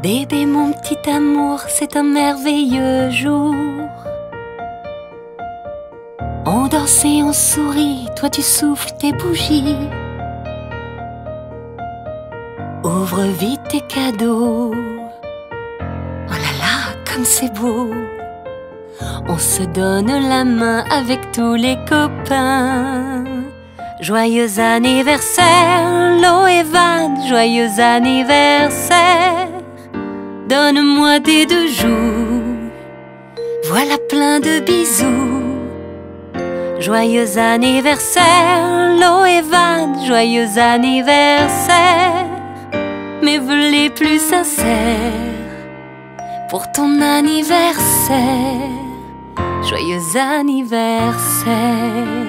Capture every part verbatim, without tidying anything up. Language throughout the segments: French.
Bébé, mon petit amour, c'est un merveilleux jour. On danse et on sourit, toi tu souffles tes bougies. Ouvre vite tes cadeaux. Oh là là, comme c'est beau. On se donne la main avec tous les copains. Joyeux anniversaire, Lo et Van, joyeux anniversaire. Donne-moi tes deux joues, voilà plein de bisous. Joyeux anniversaire, Lo et Van, joyeux anniversaire. Mes vœux les plus sincères pour ton anniversaire. Joyeux anniversaire.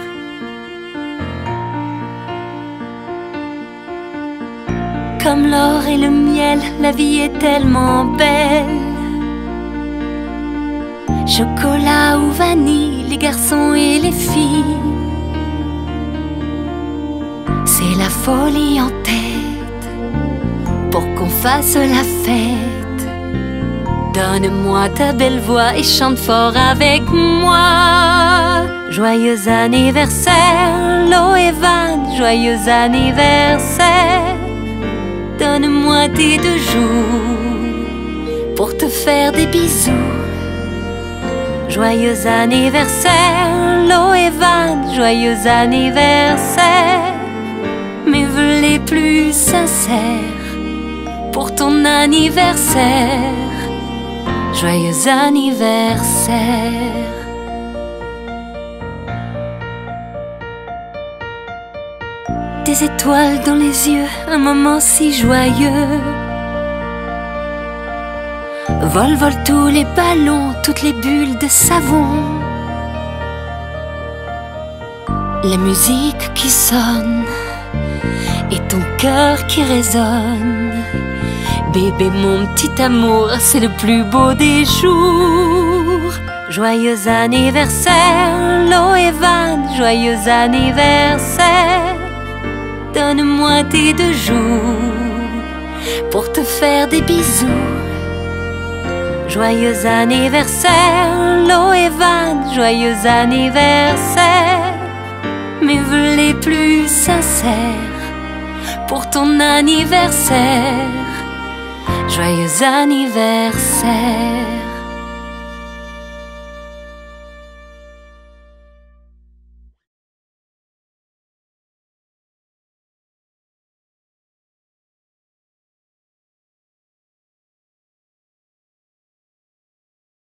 Comme l'or et le miel, la vie est tellement belle. Chocolat ou vanille, les garçons et les filles. C'est la folie en tête pour qu'on fasse la fête. Donne-moi ta belle voix et chante fort avec moi. Joyeux anniversaire, Lo et Van, joyeux anniversaire. Donne-moi tes deux joues pour te faire des bisous. Joyeux anniversaire, Lo et Van, joyeux anniversaire. Mes vœux les plus sincères pour ton anniversaire. Joyeux anniversaire. Des étoiles dans les yeux, un moment si joyeux. Vol, vol tous les ballons, toutes les bulles de savon. La musique qui sonne et ton cœur qui résonne. Bébé, mon petit amour, c'est le plus beau des jours. Joyeux anniversaire, Lo et Van, joyeux anniversaire. Donne-moi tes deux joues pour te faire des bisous. Joyeux anniversaire, Lo et Van, joyeux anniversaire. Mes vœux les plus sincères pour ton anniversaire. Joyeux anniversaire.